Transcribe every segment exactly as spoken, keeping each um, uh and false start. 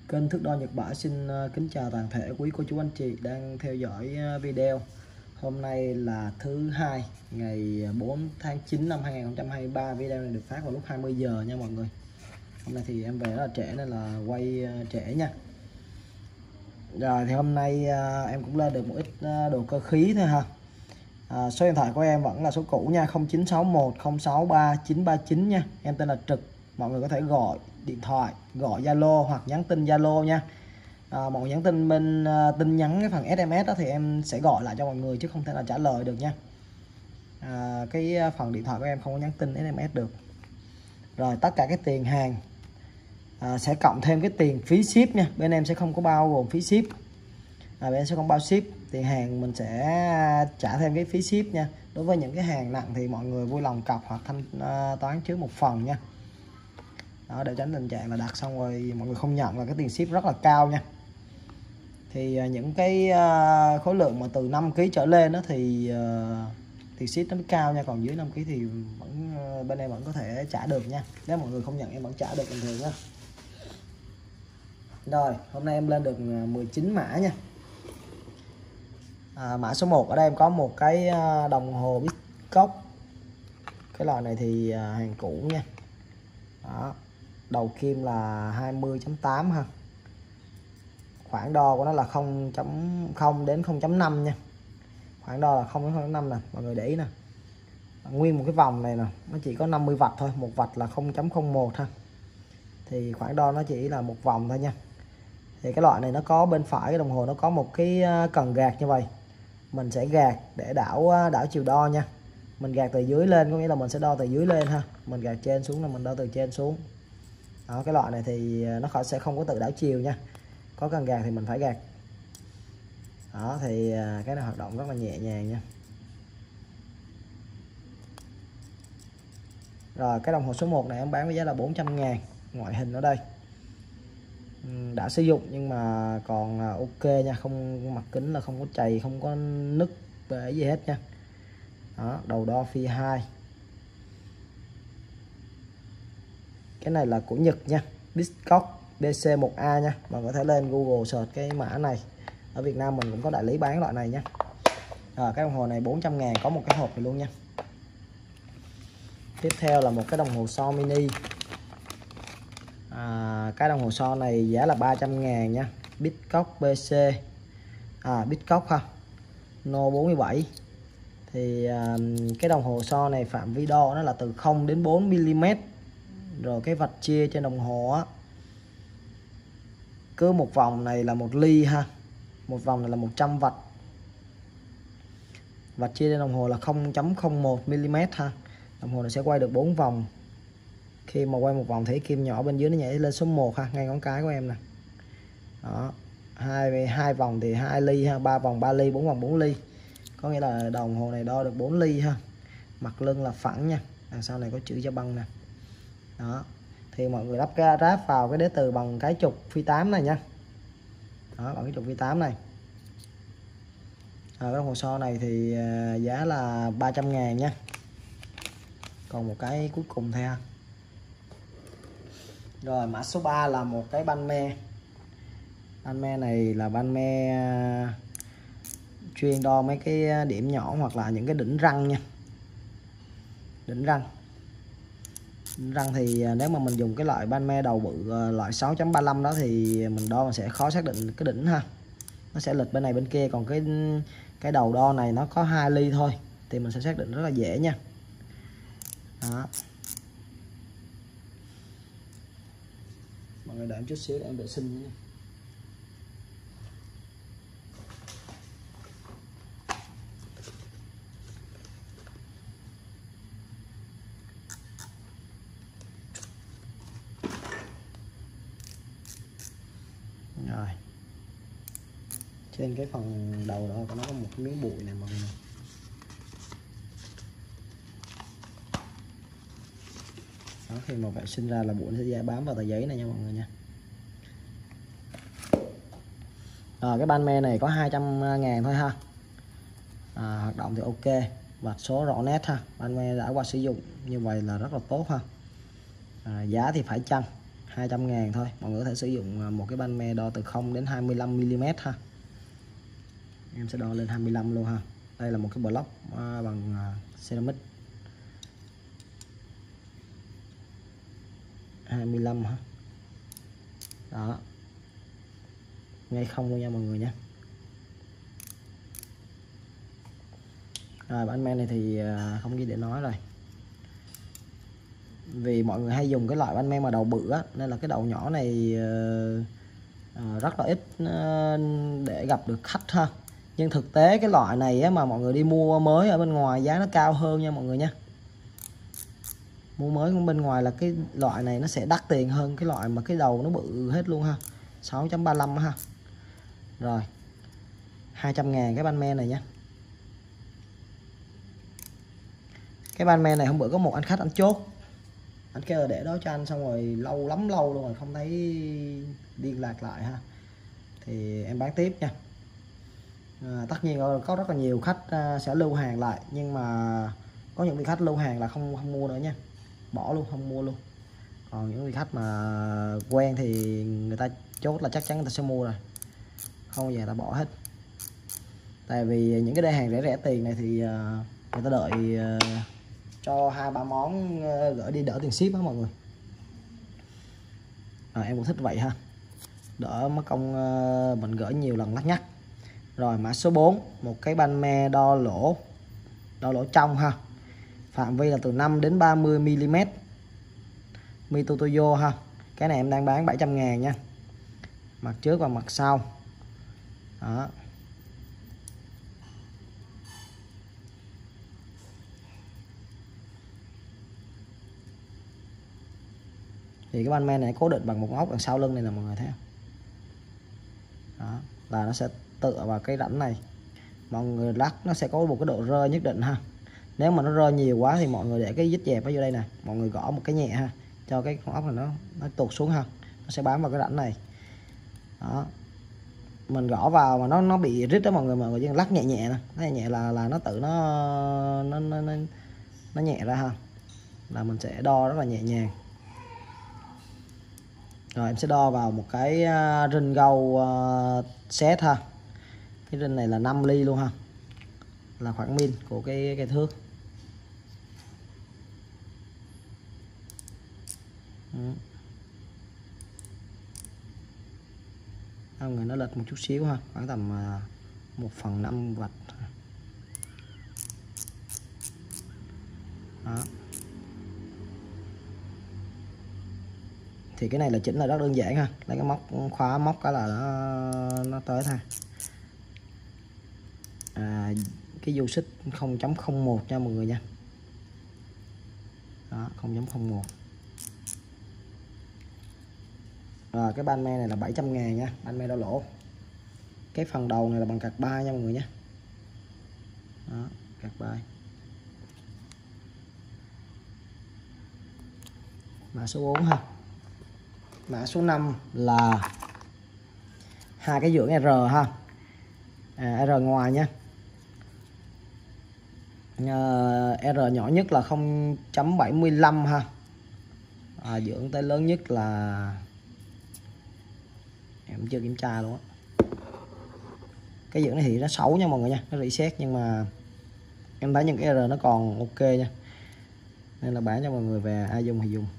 Kênh Thước Đo Nhật Bản xin kính chào toàn thể quý cô chú anh chị đang theo dõi video. Hôm nay là thứ hai ngày bốn tháng chín năm hai nghìn không trăm hai mươi ba. Video này được phát vào lúc hai mươi giờ nha mọi người. Hôm nay thì em về rất là trễ nên là quay trễ nha. Rồi thì hôm nay em cũng lên được một ít đồ cơ khí thôi ha. À, số điện thoại của em vẫn là số cũ nha, không chín sáu một không sáu ba chín ba chín nha. Em tên là Trực. Mọi người có thể gọi điện thoại, gọi Zalo hoặc nhắn tin Zalo nha. À, mọi người nhắn tin bên uh, tin nhắn cái phần ét em ét đó thì em sẽ gọi lại cho mọi người chứ không thể nào trả lời được nha. À, cái phần điện thoại của em không có nhắn tin ét em ét được. Rồi tất cả cái tiền hàng à, sẽ cộng thêm cái tiền phí ship nha. Bên em sẽ không có bao gồm phí ship. À, bên em sẽ không bao ship. Tiền hàng mình sẽ trả thêm cái phí ship nha. Đối với những cái hàng nặng thì mọi người vui lòng cọc hoặc thanh uh, toán trước một phần nha. Đó, để tránh tình trạng là đặt xong rồi mọi người không nhận và cái tiền ship rất là cao nha. Thì uh, những cái uh, khối lượng mà từ năm ki lô gam trở lên đó thì uh, thì ship nó mới cao nha, còn dưới năm ki lô gam thì vẫn uh, bên em vẫn có thể trả được nha. Nếu mọi người không nhận em vẫn trả được bình thường nha. Rồi hôm nay em lên được mười chín mã nha. À, mã số một ở đây em có một cái đồng hồ Biscoff. Cái loại này thì hàng cũ nha. Đó, đầu kim là hai mươi chấm tám ha. Khoảng đo của nó là không chấm không đến không chấm năm nha. Khoảng đo là không đến không chấm năm nè, mọi người để ý nè. Nguyên một cái vòng này nè, nó chỉ có năm mươi vạch thôi, một vạch là không chấm không một ha. Thì khoảng đo nó chỉ là một vòng thôi nha. Thì cái loại này nó có bên phải cái đồng hồ nó có một cái cần gạt như vậy. Mình sẽ gạt để đảo đảo chiều đo nha. Mình gạt từ dưới lên có nghĩa là mình sẽ đo từ dưới lên ha. Mình gạt trên xuống là mình đo từ trên xuống. Đó, cái loại này thì nó khỏi sẽ không có tự đảo chiều nha. Có cần gạt thì mình phải gạt. Đó thì cái này hoạt động rất là nhẹ nhàng nha. Rồi cái đồng hồ số một này em bán với giá là bốn trăm ngàn. Ngoại hình ở đây đã sử dụng nhưng mà còn ok nha, không mặt kính là không có chày, không có nứt bể gì hết nha. Đó, đầu đo phi hai. Cái này là của Nhật nha, Biscoff bê xê một A nha. Bạn có thể lên Google search cái mã này. Ở Việt Nam mình cũng có đại lý bán loại này nha. Rồi cái đồng hồ này bốn trăm ngàn, có một cái hộp này luôn nha. Tiếp theo là một cái đồng hồ so mini. À, cái đồng hồ so này giá là ba trăm ngàn nha. Biscoff bê xê à, Biscoff ha, No bốn mươi bảy. Thì à, cái đồng hồ so này phạm vi đo nó là từ không đến bốn mi li mét. Rồi cái vạch chia trên đồng hồ á, cứ một vòng này là một ly ha. Một vòng này là một trăm vạch. Vạch chia trên đồng hồ là không chấm không một mi li mét ha. Đồng hồ này sẽ quay được bốn vòng. Khi mà quay một vòng thấy kim nhỏ bên dưới nó nhảy lên số một ha, ngay ngón cái của em nè. Đó, hai hai vòng thì hai ly ha, ba vòng ba ly, bốn vòng bốn ly. Có nghĩa là đồng hồ này đo được bốn ly ha. Mặt lưng là phẳng nha. Đằng sau này có chữ Gia Băng nè. Đó. Thì mọi người lắp cái ráp vào cái đế từ bằng cái trục phi tám này nha. Đó, bằng cái trục phi tám này. À, cái đồng hồ so này thì giá là ba trăm ngàn nha. Còn một cái cuối cùng thôi ha. Rồi mã số ba là một cái ban me. Ban me này là ban me chuyên đo mấy cái điểm nhỏ hoặc là những cái đỉnh răng nha. Đỉnh răng. Đỉnh răng thì nếu mà mình dùng cái loại ban me đầu bự loại sáu chấm ba lăm đó thì mình đo mình sẽ khó xác định cái đỉnh ha. Nó sẽ lệch bên này bên kia, còn cái cái đầu đo này nó có hai ly thôi thì mình sẽ xác định rất là dễ nha. Đó. Mọi người đợi em chút xíu để em vệ sinh nha. Rồi. Trên cái phần đầu đó của nó có một miếng bụi này mọi người. Đó, khi mà vệ sinh ra là bụi nó sẽ bám vào tờ giấy này nha mọi người nha. Rồi cái ban me này có hai trăm ngàn thôi ha. À, hoạt động thì ok, vạch số rõ nét ha. Ban me đã qua sử dụng như vậy là rất là tốt ha. À, giá thì phải chăng hai trăm ngàn thôi. Mọi người có thể sử dụng một cái ban me đo từ không đến hai mươi lăm mi li mét ha. Em sẽ đo lên hai mươi lăm luôn ha. Đây là một cái block bằng ceramic hai mươi lăm ha. Đó, ngay không luôn nha mọi người nha. Rồi bản men này thì không gì để nói rồi, vì mọi người hay dùng cái loại bánh men mà đầu bự á, nên là cái đầu nhỏ này uh, rất là ít uh, để gặp được khách ha. Nhưng thực tế cái loại này á, mà mọi người đi mua mới ở bên ngoài giá nó cao hơn nha mọi người nha. Mua mới bên ngoài là cái loại này nó sẽ đắt tiền hơn cái loại mà cái đầu nó bự hết luôn ha, sáu chấm ba lăm ha. Rồi hai trăm ngàn cái bánh men này nha. Cái bánh men này hôm bữa có một anh khách anh chốt, anh kêu để đó cho anh, xong rồi lâu lắm lâu luôn rồi không thấy liên lạc lại ha, thì em bán tiếp nha. À, tất nhiên có rất là nhiều khách sẽ lưu hàng lại, nhưng mà có những vị khách lưu hàng là không không mua nữa nha, bỏ luôn, không mua luôn. Còn những vị khách mà quen thì người ta chốt là chắc chắn người ta sẽ mua rồi, không bao giờ người ta bỏ hết. Tại vì những cái đơn hàng rẻ rẻ tiền này thì người ta đợi cho hai ba món gửi đi đỡ tiền ship đó mọi người. À, em cũng thích vậy ha, đỡ mất công mình gửi nhiều lần lắc nhắc. Rồi mã số bốn, một cái banh me đo lỗ, đo lỗ trong ha, phạm vi là từ năm đến ba mươi mi li mét, Mitutoyo ha. Cái này em đang bán bảy trăm ngàn nha, mặt trước và mặt sau. Đó. Thì cái banh me này cố định bằng một ốc đằng sau lưng này là mọi người thấy không? Đó, là nó sẽ tựa vào cái rãnh này. Mọi người lắc nó sẽ có một cái độ rơi nhất định ha. Nếu mà nó rơi nhiều quá thì mọi người để cái dít dẹp ở vô đây nè, mọi người gõ một cái nhẹ ha, cho cái con ốc này nó nó tụt xuống ha, nó sẽ bám vào cái rãnh này. Đó, mình gõ vào mà nó nó bị rít đó mọi người, mọi người chỉ lắc nhẹ nhẹ nè, nhẹ nhẹ là là nó tự nó nó nó nó, nó nhẹ ra ha, là mình sẽ đo rất là nhẹ nhàng. Rồi em sẽ đo vào một cái rinh gâu uh, set ha. Cái rinh này là năm ly luôn ha, là khoảng min của cái cái thước. Mọi người nó lệch một chút xíu ha, khoảng tầm một phần năm vạch. Đó. Thì cái này là chỉnh là rất đơn giản ha, lấy cái móc khóa móc cái là nó, nó tới thôi. À, cái dung xích không chấm không một nha mọi người nha. Đó, không chấm không một. Rồi cái ban me này là bảy trăm ngàn nha, ban me đo lỗ. Cái phần đầu này là bằng carbide nha mọi người nha. Đó, carbide. Mã số bốn ha. Mã số năm là hai cái dưỡng R ha. À, R ngoài nha. À, R nhỏ nhất là không chấm bảy mươi lăm ha. À, dưỡng tới lớn nhất là em chưa kiểm tra luôn á. Cái dưỡng này thì nó xấu nha mọi người nha, nó reset, nhưng mà em thấy những cái R nó còn ok nha, nên là bán cho mọi người về ai dùng thì dùng.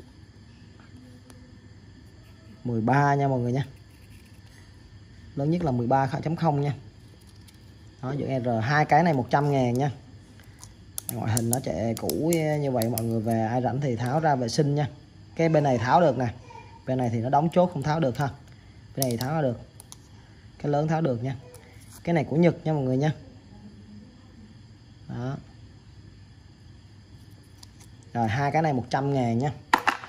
mười ba nha mọi người nha, lớn nhất là mười ba chấm không nha. Đó, dưỡng R, hai cái này một trăm ngàn nha. Ngoại hình nó trẻ cũ như vậy, mọi người về ai rảnh thì tháo ra vệ sinh nha. Cái bên này tháo được nè, bên này thì nó đóng chốt không tháo được ha. Bên này tháo ra được, cái lớn tháo được nha. Cái này của Nhật nha mọi người nha. Đó. Rồi hai cái này một trăm ngàn nha.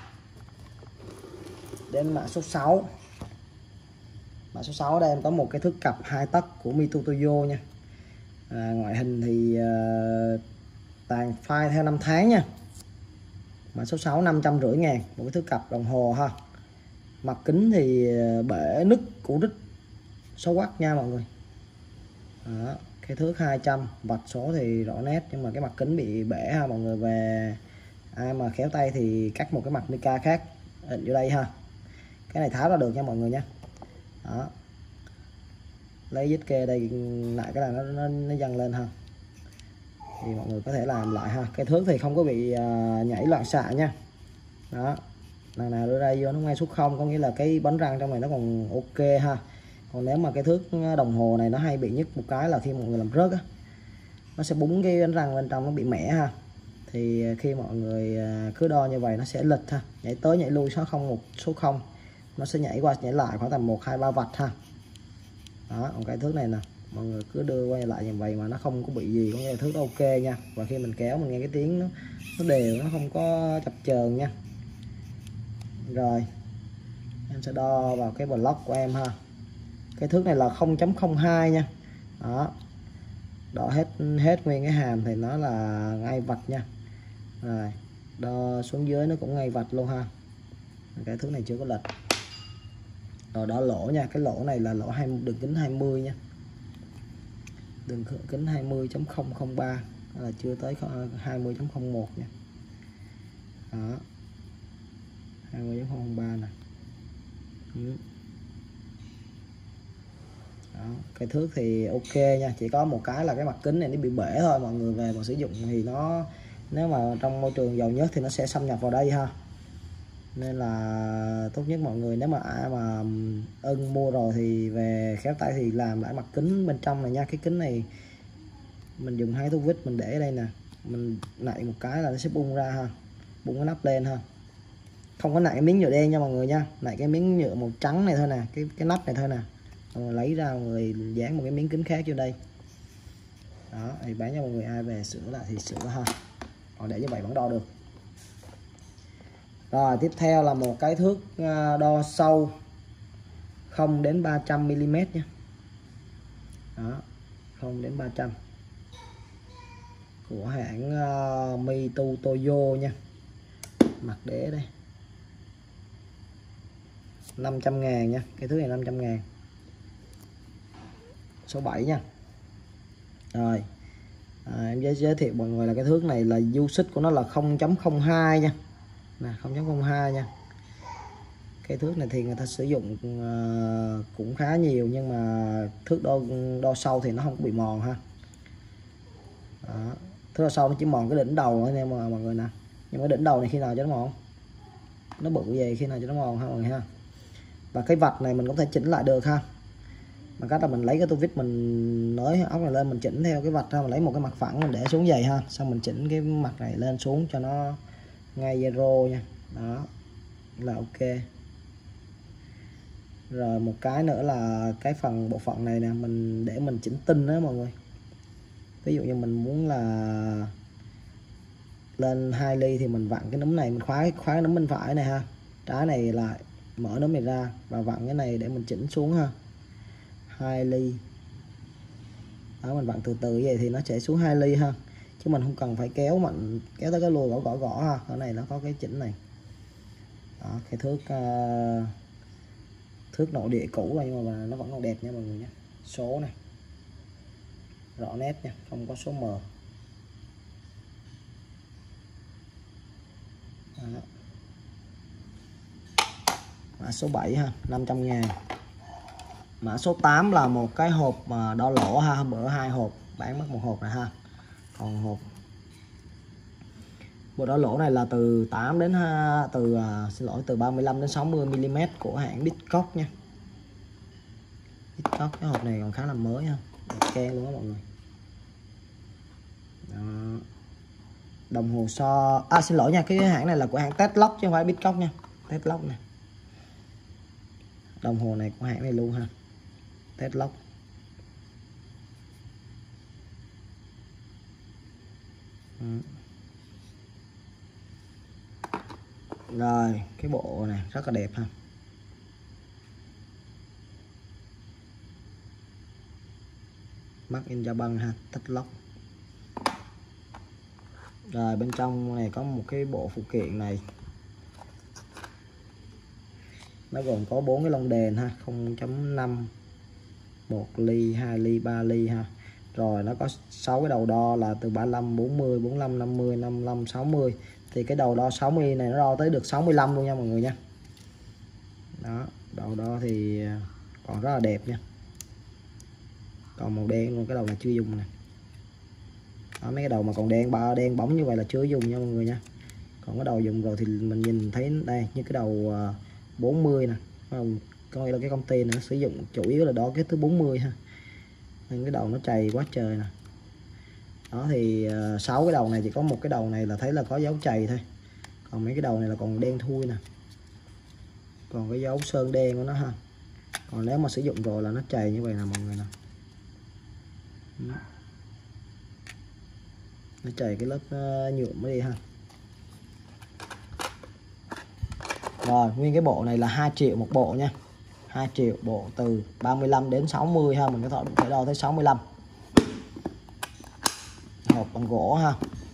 Đến mã số sáu. Mã số sáu ở đây em có một cái thước cặp hai tấc của Mitutoyo nha. À, ngoại hình thì uh, tàn file theo năm tháng nha. Mã số sáu năm trăm rưỡi ngàn, một cái thước cặp đồng hồ ha. Mặt kính thì bể nứt củ rít số watt nha mọi người. Đó, cái thước hai trăm, vạch số thì rõ nét, nhưng mà cái mặt kính bị bể ha mọi người. Về ai mà khéo tay thì cắt một cái mặt mica khác in vô đây ha. Cái này tháo ra được nha mọi người nha. Đó, lấy dít kê đây lại cái là nó nó, nó dâng lên ha, thì mọi người có thể làm lại ha. Cái thước thì không có bị uh, nhảy loạn xạ nha. Đó, lần nào đưa ra vô nó ngay số không, có nghĩa là cái bánh răng trong này nó còn ok ha. Còn nếu mà cái thước đồng hồ này nó hay bị nhất một cái là khi mọi người làm rớt á, nó sẽ búng cái bánh răng bên trong, nó bị mẻ ha. Thì khi mọi người cứ đo như vậy nó sẽ lệch ha, nhảy tới nhảy lui số không một số không, nó sẽ nhảy qua nhảy lại khoảng tầm một hai ba vạch ha. Đó, còn cái thước này nè, mọi người cứ đưa quay lại như vậy mà nó không có bị gì, có nghĩa là thước ok nha. Và khi mình kéo mình nghe cái tiếng nó, nó đều, nó không có chập chờn nha. Rồi em sẽ đo vào cái block của em ha. Cái thước này là không chấm không hai nha. Đó, đo hết hết nguyên cái hàm thì nó là ngay vạch nha. Rồi đo xuống dưới nó cũng ngay vạch luôn ha. Cái thước này chưa có lệch. Rồi đo lỗ nha, cái lỗ này là lỗ hai, đường kính hai mươi nha, đường kính hai mươi chấm không không ba, là chưa tới hai mươi chấm không một nha. Đó, hai mươi chấm không không ba nè. Đó, cái thước thì ok nha, chỉ có một cái là cái mặt kính này nó bị bể thôi. Mọi người về mà sử dụng thì nó, nếu mà trong môi trường dầu nhất thì nó sẽ xâm nhập vào đây ha. Nên là tốt nhất mọi người, nếu mà ai mà ưng mua rồi thì về khéo tay thì làm lại mặt kính bên trong này nha. Cái kính này mình dùng hai thuốc vít mình để ở đây nè, mình nạy một cái là nó sẽ bung ra ha, bung cái nắp lên ha. Không có nạy cái miếng nhựa đen nha mọi người nha, nạy cái miếng nhựa màu trắng này thôi nè, cái cái nắp này thôi nè. Rồi lấy ra mọi người dán một cái miếng kính khác vô đây. Đó, thì bán cho mọi người ai về sửa lại thì sửa ha, còn để như vậy vẫn đo được. Rồi tiếp theo là một cái thước đo sâu không đến ba trăm mi li mét nha. Đó, không đến ba trăm của hãng uh, Mito Toyo nha. Mặt đế đây năm trăm ngàn nha, cái thước này năm trăm ngàn, số bảy nha. Rồi à, em giới, giới thiệu mọi người là cái thước này là du xích của nó là không chấm không hai nha, nè không chấm không hai nha. Cái thước này thì người ta sử dụng uh, cũng khá nhiều, nhưng mà thước đo đo sâu thì nó không có bị mòn ha. Đó, thước đo sâu nó chỉ mòn cái đỉnh đầu thôi nha mọi người nè, nhưng cái đỉnh đầu này khi nào cho nó mòn, nó bự về khi nào cho nó mòn ha mọi người ha. Và cái vạch này mình cũng thể chỉnh lại được ha, bằng cách là mình lấy cái tô vít mình nới ốc này lên, mình chỉnh theo cái vạch ha. Mình lấy một cái mặt phẳng mình để xuống dày ha, xong mình chỉnh cái mặt này lên xuống cho nó ngay zero nha. Đó là ok. Rồi một cái nữa là cái phần bộ phận này nè, mình để mình chỉnh tinh đó mọi người. Ví dụ như mình muốn là lên hai ly thì mình vặn cái núm này, mình khóa khóa cái núm bên phải này ha, trái này lại mở núm này ra và vặn cái này để mình chỉnh xuống ha. Hai ly. Đó, mình vặn từ từ vậy thì nó sẽ xuống hai ly ha, chứ mình không cần phải kéo mạnh, kéo tới cái lùi gõ gõ gõ ha. Ở này nó có cái chỉnh này. Đó, cái thước uh, thước nội địa cũ rồi, nhưng mà nó vẫn còn đẹp nha mọi người nhé. Số này rõ nét nha, không có số mờ. Đó. Mã số bảy ha, năm trăm ngàn. Mã số tám là một cái hộp mà đo lỗ ha, bữa hai hộp bán mất một hộp này ha. Còn hộp bộ đo lỗ này là từ tám đến ha, từ uh, xin lỗi từ ba mươi lăm đến sáu mươi mi li mét của hãng Bitcock nha. Bitcock, cái hộp này còn khá là mới ha, keng luôn đó mọi người. Đó. Đồng hồ so, à xin lỗi nha, cái hãng này là của hãng Tetlock chứ không phải Bitcock nha. Tetlock này, đồng hồ này của hãng này luôn ha, Tetlock. Ừ. Rồi cái bộ này rất là đẹp ha. Made in Japan ha, Tetlock. Rồi bên trong này có một cái bộ phụ kiện này, nó gồm có bốn cái lông đèn ha, không chấm năm, một ly, hai ly, ba ly ha. Rồi nó có sáu cái đầu đo là từ ba mươi lăm, bốn mươi, bốn mươi lăm, năm mươi, năm mươi lăm, sáu mươi. Thì cái đầu đo sáu mươi này nó đo tới được sáu mươi lăm luôn nha mọi người nha. Đó, đầu đó thì còn rất là đẹp nha. Còn màu đen luôn, cái đầu này chưa dùng nè. Đó, mấy cái đầu mà còn đen ba đen bóng như vậy là chưa dùng nha mọi người nha. Còn cái đầu dùng rồi thì mình nhìn thấy đây, như cái đầu bốn mươi nè, có nghĩa là cái công ty này nó sử dụng chủ yếu là đó cái thứ bốn mươi ha, nên cái đầu nó chày quá trời nè. Đó thì sáu cái đầu này chỉ có một cái đầu này là thấy là có dấu chày thôi, còn mấy cái đầu này là còn đen thui nè, còn cái dấu sơn đen của nó ha. Còn nếu mà sử dụng rồi là nó chày như vậy nè mọi người nè, nó chày cái lớp nhuộm mới đi ha. Rồi nguyên cái bộ này là hai triệu một bộ nha, hai triệu bộ từ ba mươi lăm đến sáu mươi ha, mình có thể đo tới sáu mươi lăm. Hộp bằng gỗ ha,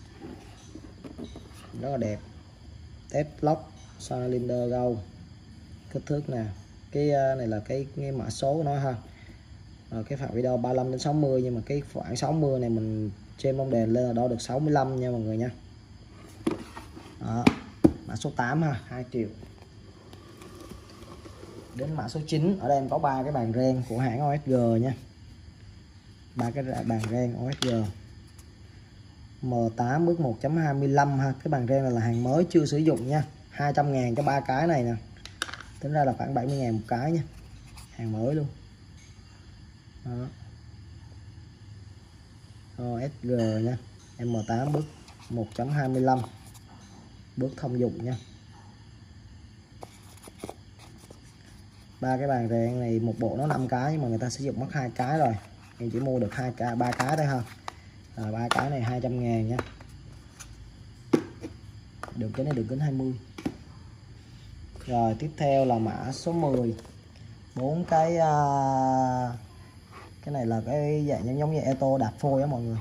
rất là đẹp. Tép lock cylinder gâu, kích thước nè, cái này là cái, cái mã số của nó ha. Rồi cái phạm vi đo ba mươi lăm đến sáu mươi, nhưng mà cái khoảng sáu mươi này mình trên bông đèn lên là đo được sáu mươi lăm nha mọi người nha. Đó, mã số tám ha, hai triệu. Đến mã số chín, ở đây em có ba cái bàn ren của hãng o ét giê nha, ba cái bàn ren o ét giê M tám bước một chấm hai mươi lăm ha. Cái bàn ren này là hàng mới chưa sử dụng nha, hai trăm ngàn cho ba cái này nè, tính ra là khoảng bảy mươi ngàn một cái nha, hàng mới luôn. Đó, o ét giê nha, M tám bước một chấm hai mươi lăm, bước thông dụng nha. Ba cái bàn rèn này một bộ nó năm cái, nhưng mà người ta sử dụng mất hai cái rồi, em chỉ mua được hai cái, ba cái thôi ha. Rồi ba cái này hai trăm ngàn nha. Đường kính này đường kính hai mươi. Rồi tiếp theo là mã số mười, bốn cái uh, cái này là cái dạng giống giống như Eto đạp phôi á mọi người,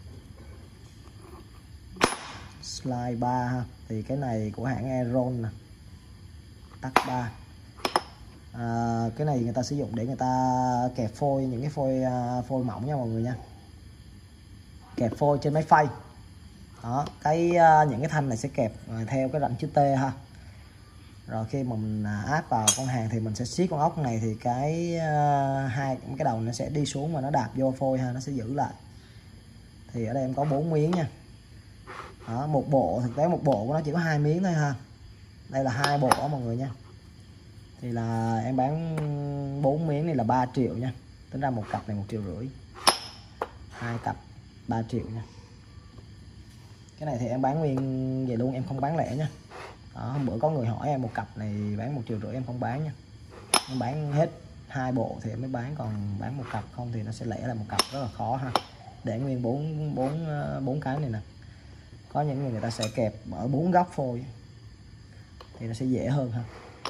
slide ba ha. Thì cái này của hãng Aeron nè, tắc ba. À, cái này người ta sử dụng để người ta kẹp phôi, những cái phôi uh, phôi mỏng nha mọi người nha, kẹp phôi trên máy phay. Đó, cái uh, những cái thanh này sẽ kẹp uh, theo cái rãnh chữ T ha. Rồi khi mà mình uh, áp vào con hàng thì mình sẽ siết con ốc này, thì cái uh, hai cái đầu nó sẽ đi xuống và nó đạp vô phôi ha, nó sẽ giữ lại. Thì ở đây em có bốn miếng nha. Đó, một bộ, thực tế một bộ của nó chỉ có hai miếng thôi ha. Đây là hai bộ đó mọi người nha. Thì là em bán bốn miếng này là ba triệu nha. Tính ra một cặp này một triệu rưỡi. Hai cặp ba triệu nha. Cái này thì em bán nguyên vậy luôn, em không bán lẻ nha. Đó, hôm bữa có người hỏi em một cặp này bán một triệu rưỡi, em không bán nha. Em bán hết hai bộ thì em mới bán, còn bán một cặp không thì nó sẽ lẻ là một cặp, rất là khó ha. Để nguyên bốn bốn bốn cái này nè. Có những người người ta sẽ kẹp ở bốn góc phôi thì nó sẽ dễ hơn ha.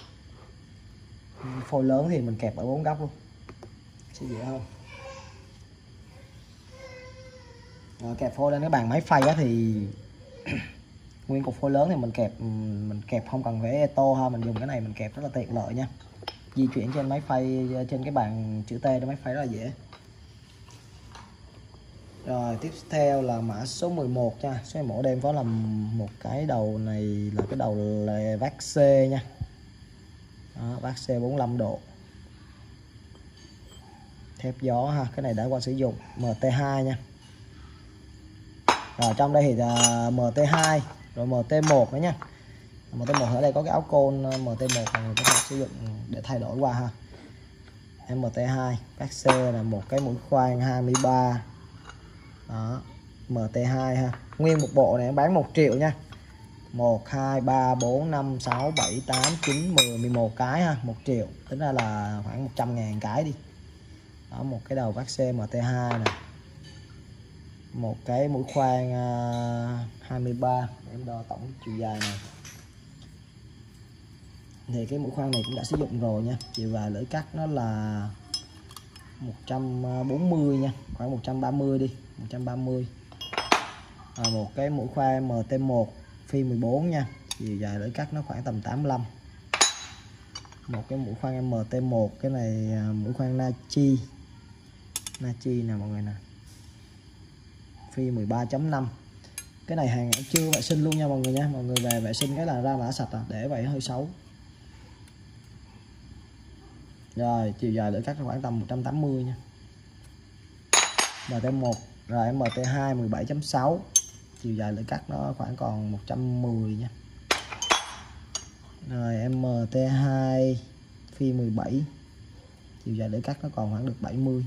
Phôi lớn thì mình kẹp ở bốn góc luôn sẽ dễ hơn. Rồi, kẹp phôi lên cái bàn máy phay á thì nguyên cục phôi lớn thì mình kẹp mình kẹp không cần phải Eto ha, mình dùng cái này mình kẹp rất là tiện lợi nha. Di chuyển trên máy phay, trên cái bàn chữ T trên máy phay rất là dễ. Rồi tiếp theo là mã số mười một nha. Số mẫu đem có là một cái đầu này là cái đầu là vát C nha. Đó, vát C bốn mươi lăm độ, thép gió ha. Cái này đã qua sử dụng M T hai nha. Rồi trong đây thì là M T hai rồi M T một nữa nha. M T một ở đây có cái áo côn M T một mà người có thể sử dụng để thay đổi qua ha. M T hai vát C là một cái mũi khoan hai mươi ba. Đó, M T hai ha. Nguyên một bộ này bán một triệu nha. một, hai, ba, bốn, năm, sáu, bảy, tám, chín, mười, mười một cái ha, một triệu. Tính ra là khoảng một trăm ngàn cái đi. Đó, một cái đầu vát C M T hai nè. Một cái mũi khoan uh, hai mươi ba, để em đo tổng chiều dài này. Thì cái mũi khoan này cũng đã sử dụng rồi nha. Chiều dài lưỡi cắt nó là một trăm bốn mươi nha, khoảng một trăm ba mươi đi, một trăm ba mươi. À, một cái mũi khoan M T một phi mười bốn nha, chiều dài lưỡi cắt nó khoảng tầm tám mươi lăm. Một cái mũi khoan M T một, cái này mũi khoan Nachi Nachi nè mọi người nè, phi mười ba chấm năm. Cái này hàng chưa vệ sinh luôn nha mọi người nha. Mọi người về vệ sinh cái là ra mã sạch à, để vậy hơi xấu. Rồi chiều dài lưỡi cắt khoảng tầm một trăm tám mươi nha. em tê một. Rồi em tê hai mười bảy chấm sáu, chiều dài lưỡi cắt nó khoảng còn một trăm mười nha. Rồi em tê hai phi mười bảy, chiều dài lưỡi cắt nó còn khoảng được bảy mươi.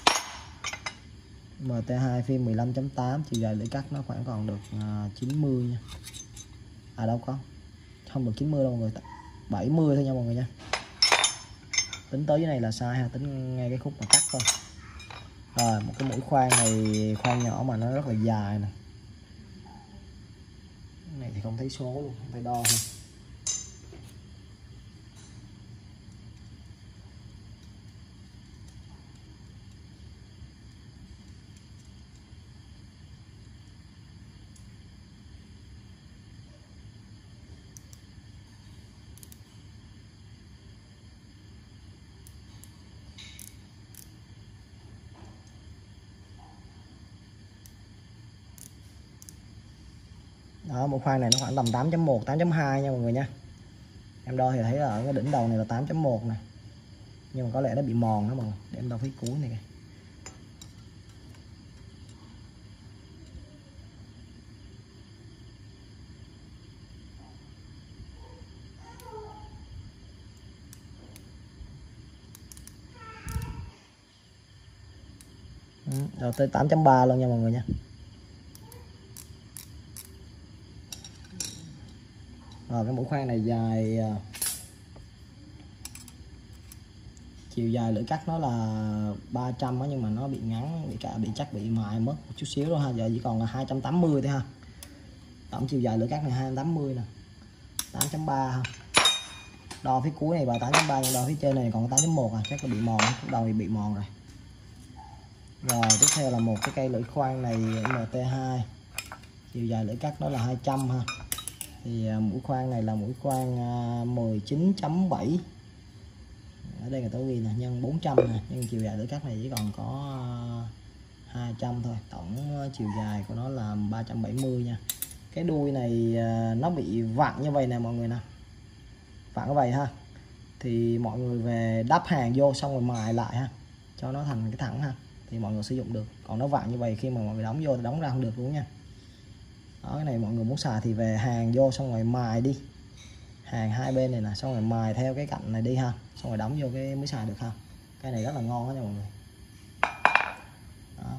em tê hai phi mười lăm chấm tám, chiều dài lưỡi cắt nó khoảng còn được uh, chín mươi nha. À đâu có, không được chín mươi đâu mọi người, bảy mươi thôi nha mọi người nha. Tính tới dưới này là sai ha, tính ngay cái khúc mà cắt thôi. Rồi một cái mũi khoan này, khoan nhỏ mà nó rất là dài nè. Cái này thì không thấy số luôn, không thấy đo thôi. Đó, mũi khoan này nó khoảng tầm tám chấm một, tám chấm hai nha mọi người nha. Em đo thì thấy là ở cái đỉnh đầu này là tám chấm một nè. Nhưng mà có lẽ nó bị mòn đó mọi người. Để em đo phía cuối này kìa. Rồi tới tám chấm ba luôn nha mọi người nha. Rồi cái mũi khoan này dài, chiều dài lưỡi cắt nó là ba trăm á, nhưng mà nó bị ngắn, bị cả bị chắc bị mài mất một chút xíu thôi ha. Giờ chỉ còn là hai trăm tám mươi thôi ha. Tổng chiều dài lưỡi cắt này hai trăm tám mươi nè, tám chấm ba ha. Đo phía cuối này vào tám chấm ba, nhưng đo phía trên này còn tám chấm một à, chắc là bị mòn, đầu thì bị mòn rồi. Rồi tiếp theo là một cái cây lưỡi khoan này em tê hai, chiều dài lưỡi cắt đó là hai trăm ha. Thì mũi khoan này là mũi khoan mười chín chấm bảy. Ở đây người ta ghi là nhân bốn trăm nè, nhưng chiều dài lưỡi cắt này chỉ còn có hai trăm thôi. Tổng chiều dài của nó là ba trăm bảy mươi nha. Cái đuôi này nó bị vặn như vậy nè mọi người nè, vặn như vậy ha. Thì mọi người về đắp hàng vô xong rồi mài lại ha, cho nó thành cái thẳng ha, thì mọi người sử dụng được. Còn nó vặn như vậy khi mà mọi người đóng vô thì đóng ra không được luôn nha. Đó, cái này mọi người muốn xài thì về hàng vô xong rồi mài đi, hàng hai bên này nè, xong rồi mài theo cái cạnh này đi ha, xong rồi đóng vô cái mới xài được ha. Cái này rất là ngon đó nha mọi người. Đó.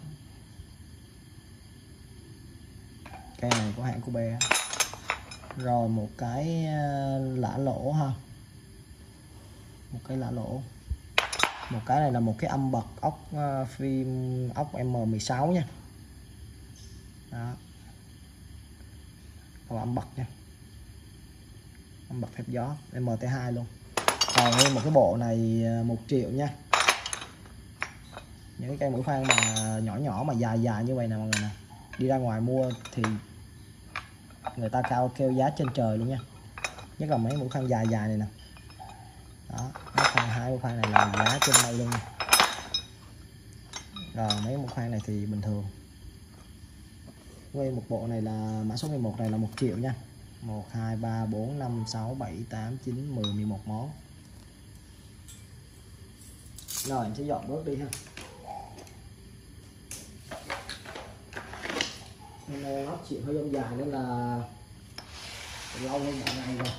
Cây này của hãng Kobe. Rồi một cái lã lỗ ha, một cái lã lỗ. Một cái này là một cái âm bật ốc uh, phim ốc M mười sáu nha. Đó. Còn âm bật nha, âm bật thép gió em tê hai luôn. Còn nguyên một cái bộ này một triệu nha. Những cái cây mũi khoan mà nhỏ nhỏ mà dài dài như vậy nè mọi người nè, đi ra ngoài mua thì người ta cao kêu giá trên trời luôn nha. Nhất là mấy mũi khoan dài dài này nè. Đó, mấy khoan hai mũi khoan này là giá trên mây luôn nha. Rồi mấy mũi khoan này thì bình thường. Nguyên một bộ này là mã số mười một này là một triệu nha. một hai ba bốn năm sáu bảy tám chín mười mười một món. Rồi em sẽ dọn bớt đi ha. Nó chịu hơi dông dài nên là lâu hơn mọi ngày rồi.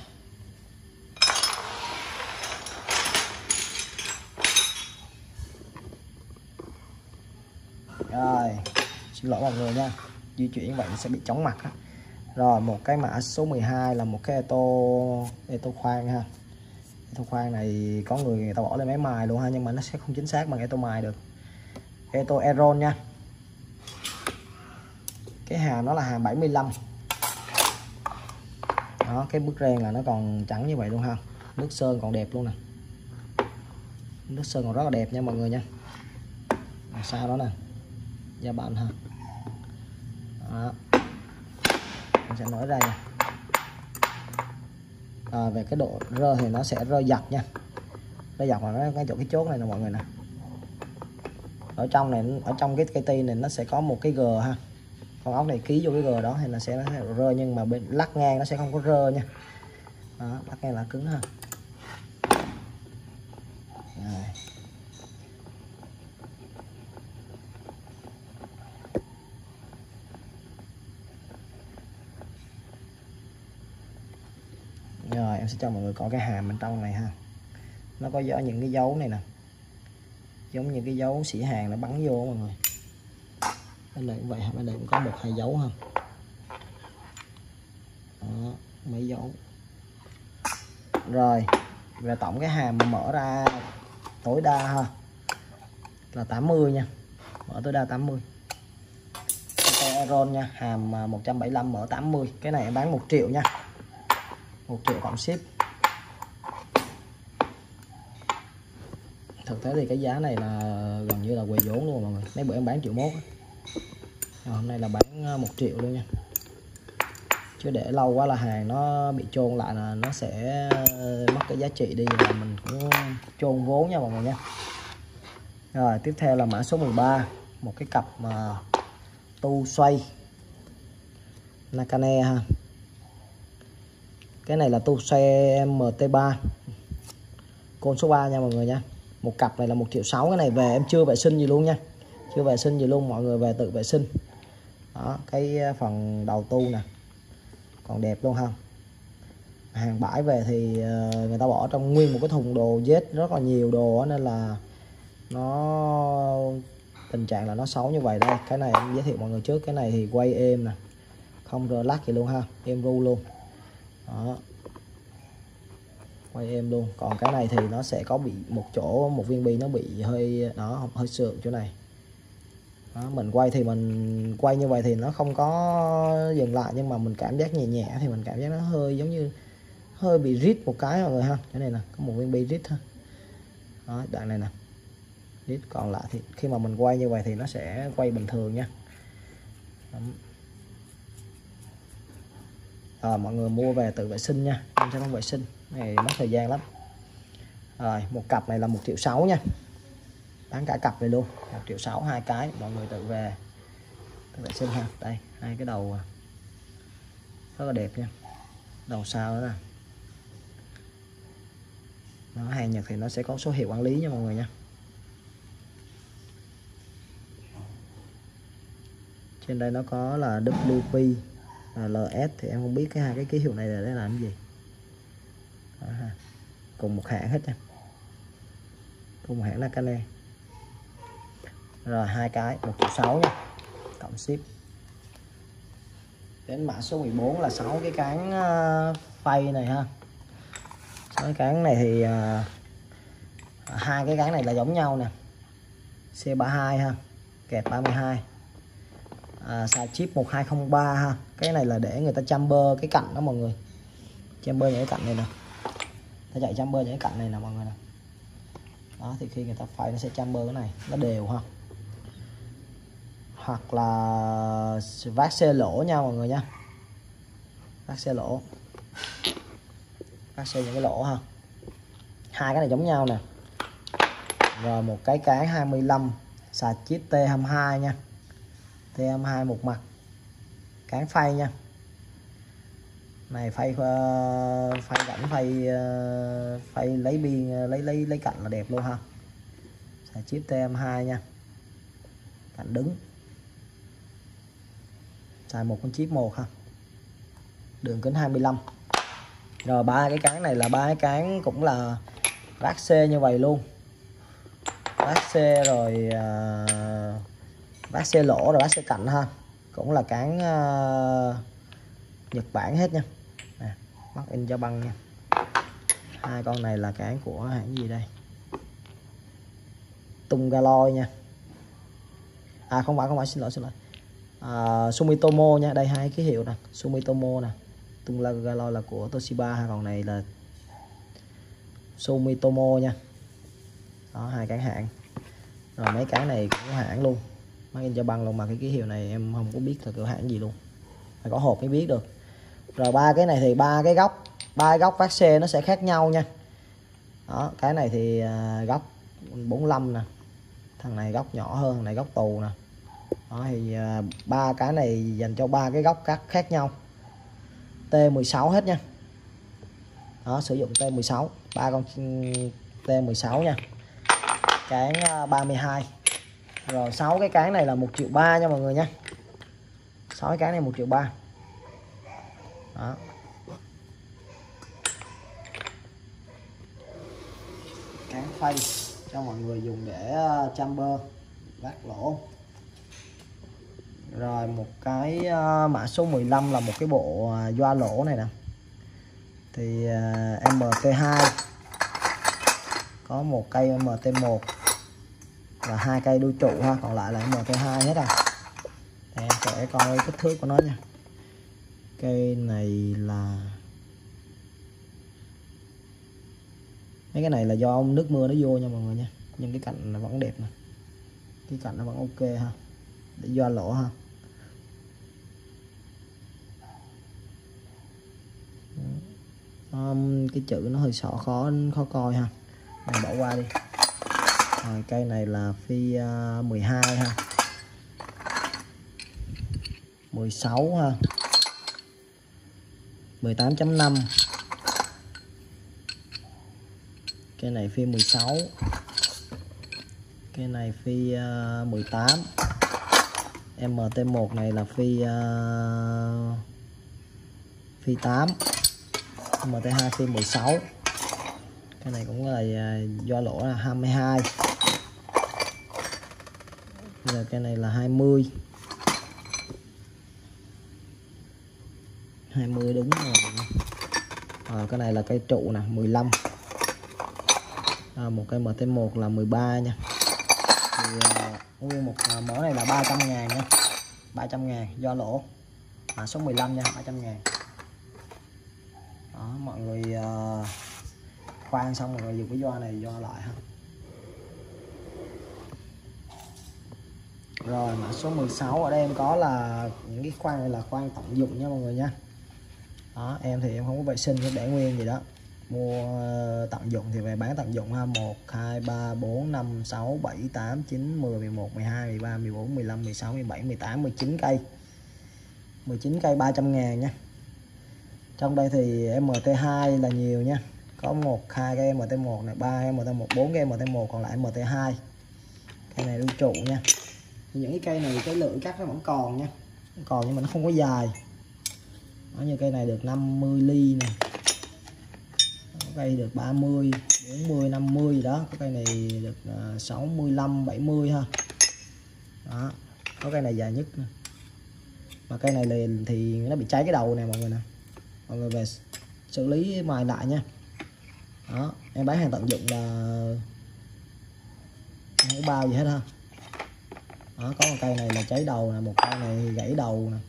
Rồi xin lỗi mọi người nha, di chuyển vậy sẽ bị chóng mặt. Rồi một cái mã số mười hai là một cái Eto Eto khoan ha. Eto khoan này có người người ta bỏ lên máy mài luôn ha, nhưng mà nó sẽ không chính xác bằng Eto mài được. Eto Aeron nha. Cái hàm nó là hàm bảy mươi lăm. Đó, cái bức rèn là nó còn trắng như vậy luôn ha. Nước sơn còn đẹp luôn nè. Nước sơn còn rất là đẹp nha mọi người nha. Sau đó nè, da bạn ha. Đó. Mình sẽ nói ra nha. À, về cái độ rơ thì nó sẽ rơ dập nha. Rơ dập là nó cái chỗ cái chốt này nè mọi người nè. Ở trong này, ở trong cái cây ti này nó sẽ có một cái gờ ha. Con ốc này ký vô cái gờ đó thì nó sẽ, nó sẽ rơ, nhưng mà bên lắc ngang nó sẽ không có rơ nha. Đó, lắc ngang là cứng ha. À. em sẽ cho mọi người coi cái hàm bên trong này ha. Nó có gió những cái dấu này nè, giống như cái dấu xỉ hàng nó bắn vô mọi người. Bên đây cũng vậy, bên đây cũng có một hai dấu ha. Đó, mấy dấu. Rồi về tổng cái hàm mở ra tối đa ha là tám mươi nha, mở tối đa tám mươi. Aeron nha, hàm một trăm bảy mươi lăm mở tám mươi. Cái này em bán một triệu nha, một triệu cộng ship. Thực tế thì cái giá này là gần như là quầy vốn luôn mọi người. Mấy bữa em bán triệu mốt, hôm nay là bán một triệu luôn nha. Chứ để lâu quá là hàng nó bị chôn lại là nó sẽ mất cái giá trị đi, và mình cũng chôn vốn nha mọi người nha. Rồi tiếp theo là mã số mười ba, một cái cặp mà tu xoay Nakane ha. Cái này là tu xoay em tê ba con số ba nha mọi người nha. Một cặp này là một triệu sáu. Cái này về em chưa vệ sinh gì luôn nha, chưa vệ sinh gì luôn, mọi người về tự vệ sinh. Đó, cái phần đầu tu nè còn đẹp luôn ha. Hàng bãi về thì người ta bỏ trong nguyên một cái thùng đồ vết rất là nhiều đồ, nên là nó tình trạng là nó xấu như vậy. Đây, cái này em giới thiệu mọi người trước, cái này thì quay êm nè, không rơ lắc gì luôn ha, êm ru luôn. Đó, quay êm luôn. Còn cái này thì nó sẽ có bị một chỗ, một viên bi nó bị hơi đó, hơi sượng chỗ này. Đó, mình quay thì mình quay như vậy thì nó không có dừng lại, nhưng mà mình cảm giác nhẹ nhẹ thì mình cảm giác nó hơi giống như hơi bị rít một cái mọi người ha. Cái này nè, có một viên bi rít ha. Đó, đoạn này nè rít, còn lại thì khi mà mình quay như vậy thì nó sẽ quay bình thường nha. Đó. Rồi mọi người mua về tự vệ sinh nha, em sẽ không vệ sinh này mất thời gian lắm. Rồi một cặp này là một triệu sáu nha, bán cả cặp này luôn, một triệu sáu hai cái, mọi người tự về tự vệ sinh ha. Đây hai cái đầu rất là đẹp nha, đầu sao đó nè. Nó hàng Nhật thì nó sẽ có số hiệu quản lý nha mọi người nha. Trên đây nó có là vê kép pê, lờ ét thì em không biết cái hai cái ký hiệu này là để làm cái gì. Đó ha. Cùng một hãng hết nha, cùng một hãng Nakane. Rồi hai cái một triệu sáu nha, cộng ship. Đến mã số mười bốn là sáu cái cán uh, phay này ha. sáu cái cán này thì uh, hai cái cán này là giống nhau nè, C ba mươi hai ha, kẹp ba mươi hai, à, xài chip một hai không ba ha. Cái này là để người ta chamber cái cạnh đó mọi người, chamber những cái cạnh này nè, ta chạy chamber những cái cạnh này nè mọi người nè. Đó thì khi người ta phay nó sẽ chamber cái này nó đều ha. Hoặc là vát xe lỗ nha mọi người nha, vát xe lỗ, vát xe những cái lỗ ha. Hai cái này giống nhau nè. Rồi một cái cán hai mươi lăm xài chip T hai mươi hai nha, T hai mươi hai một mặt, cán phay nha. Này phay phay cảnh phay phay lấy biên lấy lấy lấy cạnh là đẹp luôn ha. Xài chip T hai mươi hai nha, cạnh đứng, xài một con chip một ha, đường kính hai mươi lăm. Rồi ba cái cán này là ba cái cán cũng là vát C như vậy luôn, vát C rồi uh, vát C lỗ rồi vát C cạnh ha, cũng là cán uh, Nhật Bản hết nha. Nè, mắc in cho băng nha. Hai con này là cán của hãng gì đây, Tunggaloi nha, à không phải không phải xin lỗi xin lỗi à, Sumitomo nha. Đây hai ký hiệu nè, Sumitomo nè, Tunggaloi là của Toshiba, còn này là Sumitomo nha. Đó hai cái hãng. Rồi mấy cái này cũng có hãng luôn, mắc in cho băng luôn, mà cái ký hiệu này em không có biết là kiểu hãng gì luôn, phải có hộp mới biết được. Rồi ba cái này thì ba cái góc, ba cái góc vát xe nó sẽ khác nhau nha. Đó cái này thì góc bốn mươi lăm nè, thằng này góc nhỏ hơn, thằng này góc tù nè. Đó thì ba cái này dành cho ba cái góc cắt khác nhau, T mười sáu hết nha. Đó sử dụng T mười sáu, ba con T mười sáu nha, cán ba mươi hai. Rồi sáu cái cán này là một triệu ba nha mọi người nha, sáu cái cán này một triệu ba. Đó dán phay cho mọi người dùng để chamber vát lỗ. Rồi một cái uh, mã số mười lăm là một cái bộ uh, doa lỗ này nè, thì uh, em tê hai có một cây em tê một và hai cây đuôi trụ ha, còn lại là em tê hai hết à. Thì em sẽ coi kích thước của nó nha. Cây này là mấy cái này là do nước mưa nó vô nha mọi người nha, nhưng cái cạnh nó vẫn đẹp nè, cái cạnh nó vẫn ok ha, để doa lỗ ha. Um, cái chữ nó hơi sọ khó khó coi ha, mình bỏ qua đi. Rồi cây này là phi uh, mười hai ha, mười sáu ha, mười tám chấm năm. Cái này phi mười sáu. Cái này phi uh, mười tám. em tê một này là phi uh, phi tám. em tê hai phi mười sáu. Cái này cũng là uh, do lỗ là hai mươi hai. Giờ cái này là hai mươi. hai mươi đúng rồi. À, cái này là cây trụ nè, mười lăm. À, một cây em tê một là mười ba nha. Thì uh, một uh, mẫu này là ba trăm ngàn nha, ba trăm ngàn do lỗ, mã số mười lăm nha, ba trăm ngàn. Đó, mọi người uh, khoan xong rồi dùng cái doa này doa lại ha. Rồi mã số mười sáu ở đây em có là những cái khoan này là khoan tận dụng nha mọi người nha. Đó, em thì em không có vệ sinh cái để nguyên gì đó, mua tận dụng thì về bán tận dụng ha. Một, hai, ba, bốn, năm, sáu, bảy, tám, chín, mười, mười một, mười hai, mười ba, mười bốn, mười lăm, mười sáu, mười bảy, mười tám, mười chín cây, mười chín cây ba trăm ngàn nha. Trong đây thì em tê hai là nhiều nha, có một, hai cây em tê một này, ba em tê một, bốn cây em tê một, còn lại em tê hai. Cây này đuôi trụ nha. Thì những cái cây này cái lượng cắt nó vẫn còn nha, còn nhưng mà nó không có dài. Đó, như cây này được năm mươi ly nè, cây được ba mươi, bốn mươi, năm mươi gì đó. Có cây này được uh, sáu mươi lăm, bảy mươi ha. Đó, có cây này dài nhất nè. Mà cây này liền thì nó bị cháy cái đầu nè mọi người nè. Mọi người về xử lý mài lại nha. Đó, em bán hàng tận dụng là không có bao gì hết ha. Đó, có một cây này là cháy đầu nè, một cây này thì gãy đầu nè.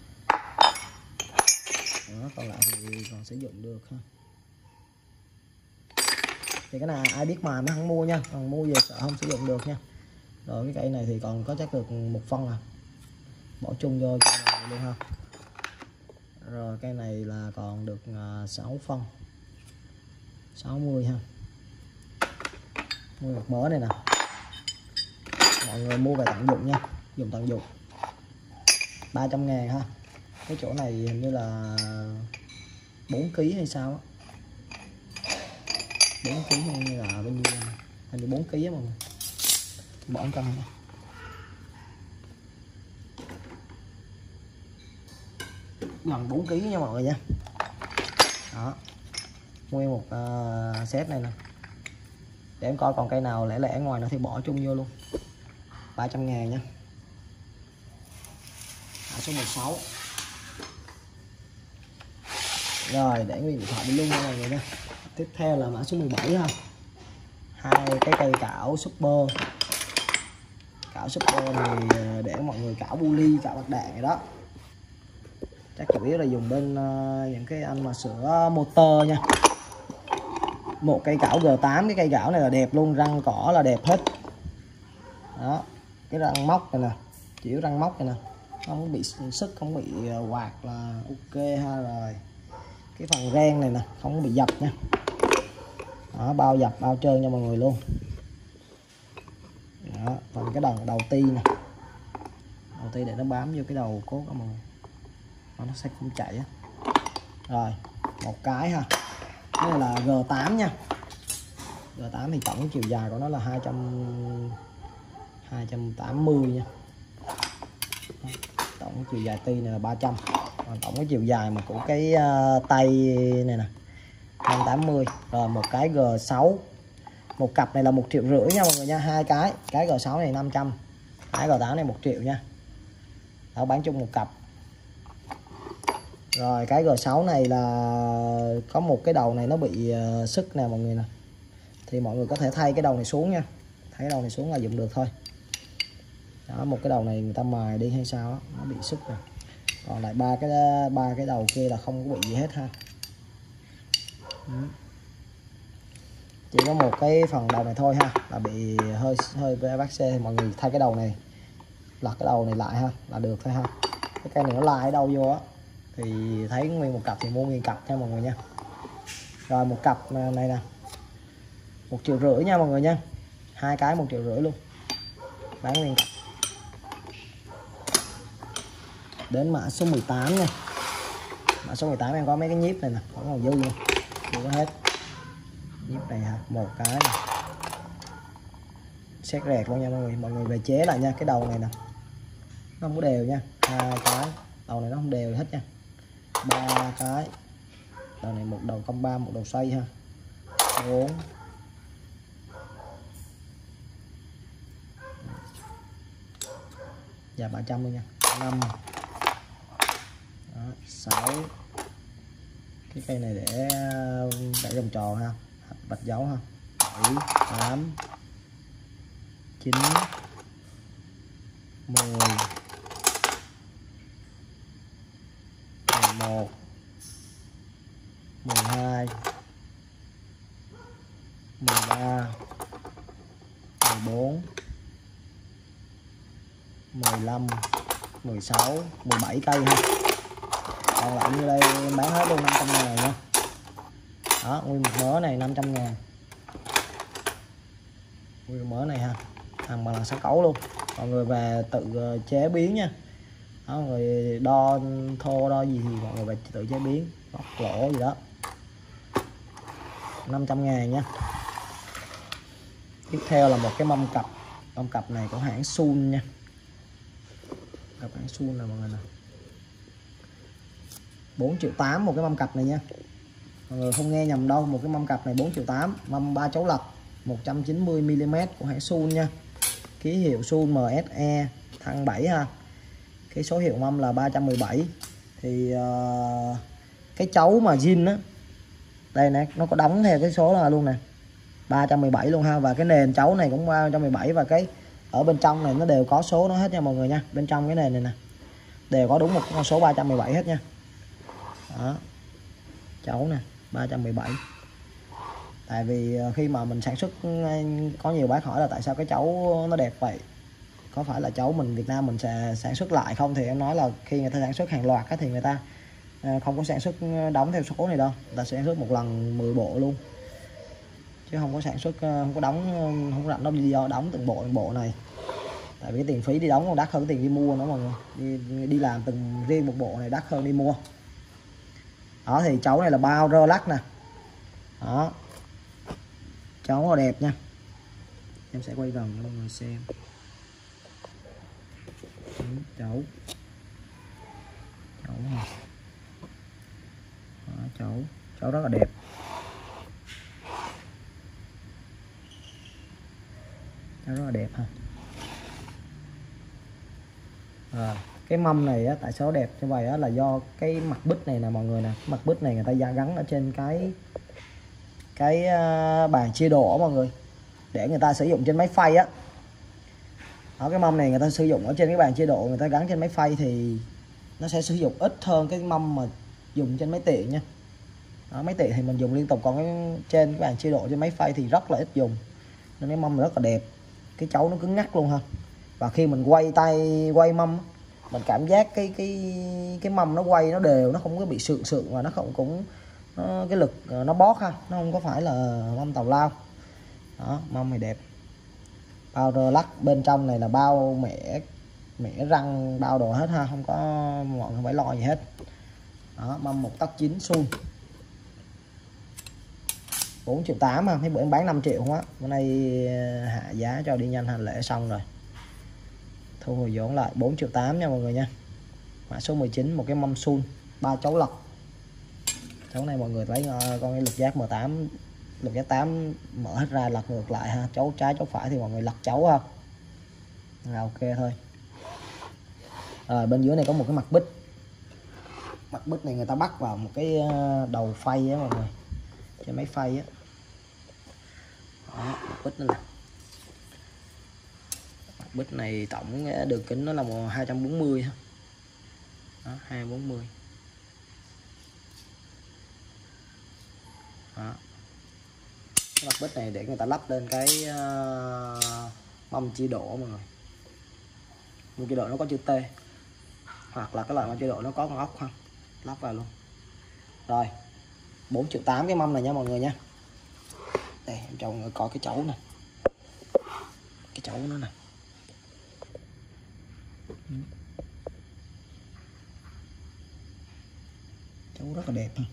Đó, còn lại thì còn sử dụng được ha. Thì cái này ai biết mài mới không mua nha, còn mua về sợ không sử dụng được nha. Rồi cái cây này thì còn có chắc được một phân à, bỏ chung vô cây này luôn ha. Rồi cây này là còn được sáu phân, sáu mươi ha. Mua một mớ này nè, mọi người mua về tận dụng nha, dùng tận dụng, ba trăm ngàn ha. Cái chỗ này hình như là bốn ký hay sao á, bốn ký như là bao nhiêu, hình như bốn ký á mọi người, bỏ cân này. Gần bốn ký nha mọi người nha. Đó, mua một uh, set này nè, để em coi còn cây nào lẻ lẻ ngoài nữa thì bỏ chung vô luôn, ba trăm ngàn nha. Mã số mười sáu. Rồi để nguyên điện thoại đi luôn nha mọi người nha. Tiếp theo là mã số mười bảy ha. Hai cái cây cảo super. Cảo super này để mọi người cảo bu ly, cảo bạc đạn này đó. Chắc chủ yếu là dùng bên uh, những cái anh mà sửa motor nha. Một cây cảo G tám, cái cây cảo này là đẹp luôn, răng cỏ là đẹp hết. Đó, cái răng móc này nè, chỉ yếu răng móc này nè, không bị sức, không bị quạt là ok ha. Rồi cái phần ren này nè không bị dập nha. Đó, bao dập bao trơn cho mọi người luôn. Đó, phần cái đầu đầu ti nè, đầu ti để nó bám vô cái đầu cốt đó mọi người, nó sẽ không chạy á. Rồi một cái ha, cái này là G tám nha. G tám thì tổng chiều dài của nó là hai trăm, hai trăm tám mươi nha. Tổng chiều dài ti này là ba trăm. Còn tổng cái chiều dài mà của cái uh, tay này nè hai trăm tám mươi. Rồi một cái G sáu. Một cặp này là một triệu rưỡi nha mọi người nha. Hai cái, cái G sáu này năm trăm, cái G tám này một triệu nha. Đó, bán chung một cặp. Rồi cái G sáu này là có một cái đầu này nó bị uh, sứt nè mọi người nè. Thì mọi người có thể thay cái đầu này xuống nha. Thay cái đầu này xuống là dùng được thôi. Đó, một cái đầu này người ta mài đi hay sao đó, nó bị sứt nè. Còn lại ba cái ba cái đầu kia là không có bị gì hết ha. Ừ. Chỉ có một cái phần đầu này thôi ha, là bị hơi hơi vác xe thì mọi người thay cái đầu này, lật cái đầu này lại ha là được thôi ha. Cái cây này nó lai ở đâu vô á thì thấy nguyên một cặp thì mua nguyên cặp nha mọi người nha. Rồi một cặp này nè, một triệu rưỡi nha mọi người nha. Hai cái một triệu rưỡi luôn, bán nguyên cặp. Đến mã số mười tám nha. Mã số mười tám em có mấy cái nhíp này nè, vẫn còn dư luôn, chưa có hết. Nhíp này ha, một cái này. Xét rẹt luôn nha mọi người, mọi người về chế lại nha. Cái đầu này nè nó không có đều nha. Hai cái đầu này nó không đều hết nha. Ba cái đầu này, một đầu cong ba, một đầu xoay ha. Bốn, dạ ba trăm luôn nha. Năm, sáu, cái cây này để vẽ vòng tròn ha, vạch dấu ha. Bảy, tám, chín, mười, mười một, mười hai, mười ba, mười bốn, mười lăm, mười sáu, mười bảy cây ha. Còn lại như đây em bán hết luôn năm trăm ngàn nha. Đó, nguyên một mớ này năm trăm ngàn. Nguyên mớ này ha, thằng bằng là sáu cấu luôn. Mọi người về tự chế biến nha. Đó, mọi người đo thô đo gì thì mọi người về tự chế biến, bóc lỗ gì đó. Năm trăm ngàn nha. Tiếp theo là một cái mâm cặp. Mâm cặp này của hãng Sun nha. Cặp hãng Sun này mọi người nè. bốn triệu tám một cái mâm cặp này nha. Mọi người không nghe nhầm đâu, một cái mâm cặp này bốn triệu tám, mâm ba chấu lật một trăm chín mươi mi li mét của hãng Sun nha. Ký hiệu Sun M S E thăng bảy ha. Cái số hiệu mâm là ba trăm mười bảy. Thì uh, cái chấu mà zin á, đây nè, nó có đóng theo cái số là luôn nè, ba trăm mười bảy luôn ha. Và cái nền chấu này cũng ba trăm mười bảy, và cái ở bên trong này nó đều có số nó hết nha mọi người nha. Bên trong cái nền này nè đều có đúng một con số ba trăm mười bảy hết nha. Đó, chấu nè ba trăm mười bảy. Tại vì khi mà mình sản xuất, có nhiều bác hỏi là tại sao cái chấu nó đẹp vậy, có phải là chấu mình Việt Nam mình sẽ sản xuất lại không, thì em nói là khi người ta sản xuất hàng loạt thì người ta không có sản xuất đóng theo số này đâu, người ta sản xuất một lần mười bộ luôn, chứ không có sản xuất, không có đóng, không có rảnh đâu đi đóng từng bộ từng bộ này. Tại vì cái tiền phí đi đóng còn đắt hơn cái tiền đi mua nữa mọi người. Đi, đi làm từng riêng một bộ này đắt hơn đi mua. Đó, thì chấu này là bao rơ lắc nè. Đó, chấu là đẹp nha. Em sẽ quay gần cho mọi người xem. Chấu chấu Đó, chấu chấu rất là đẹp. Chấu rất là đẹp ha. À, cái mâm này á, tại sao đẹp như vậy á, là do cái mặt bít này nè mọi người nè. Mặt bít này người ta da gắn ở trên cái cái uh, bàn chia đồ mọi người, để người ta sử dụng trên máy phay á. Đó, cái mâm này người ta sử dụng ở trên cái bàn chia độ, người ta gắn trên máy phay thì nó sẽ sử dụng ít hơn cái mâm mà dùng trên máy tiện nha. Đó, máy tiện thì mình dùng liên tục, còn cái trên cái bàn chia độ trên máy phay thì rất là ít dùng, nên cái mâm rất là đẹp. Cái chấu nó cứng ngắc luôn ha. Và khi mình quay tay quay mâm, mình cảm giác cái cái cái mâm nó quay nó đều, nó không có bị sượng sượng, và nó không cũng nó, cái lực nó bót ha, nó không có phải là mâm tàu lao. Đó, mâm này đẹp. Bao rơ lắc, bên trong này là bao mẻ mẻ răng, bao đồ hết ha, không có, mọi người không phải lo gì hết. Đó, mâm một tấc chín Sun bốn triệu tám ha. Thấy bữa em bán năm triệu không á, bữa nay hạ giá cho đi nhanh, hành lễ xong rồi thu hồi vốn lại. Bốn triệu tám nha mọi người nha. Mã số mười chín, một cái mâm Sun ba chấu lật. Chấu này mọi người lấy con cái lục giác M tám lục giác tám mở hết ra lật ngược lại ha, chấu trái chấu phải thì mọi người lật chấu ha, là ok thôi. Rồi bên dưới này có một cái mặt bích, mặt bích này người ta bắt vào một cái đầu phay á mọi người, cái máy phay á. Đó, mặt bích nó nè, mặt bích này tổng đường kính nó là hai trăm bốn mươi ha. Đó, hai trăm bốn mươi. Đó. Cái mặt bích này để người ta lắp lên cái uh, mâm chia độ mọi người. Mâm chia độ nó có chữ T, hoặc là cái loại mâm chia độ nó có con ốc không, lắp vào luôn. Rồi bốn triệu tám cái mâm này nha mọi người nha. Đây em cho mọi người coi cái chấu này, cái chấu nó nè, chấu rất là đẹp ha.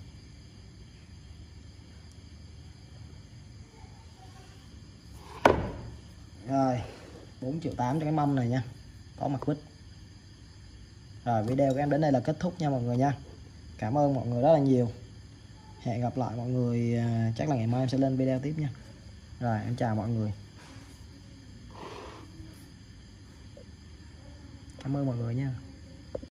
Rồi bốn triệu tám cho cái mâm này nha, có mặt bích. Rồi video của em đến đây là kết thúc nha mọi người nha. Cảm ơn mọi người rất là nhiều. Hẹn gặp lại mọi người, chắc là ngày mai em sẽ lên video tiếp nha. Rồi em chào mọi người. Cảm ơn mọi người nha.